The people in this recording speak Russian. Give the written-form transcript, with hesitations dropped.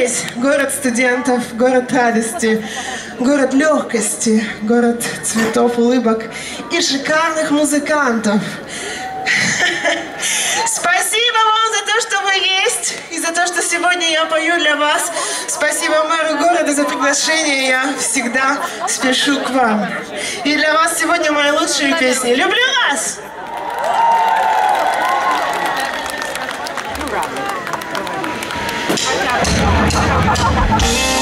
здесь город студентов, город радости, город легкости, город цветов, улыбок и шикарных музыкантов. Спасибо вам за то, что вы есть, и за то, что сегодня я пою для вас. Спасибо мэру города за приглашение, я всегда спешу к вам. И для вас сегодня мои лучшие песни. Люблю вас!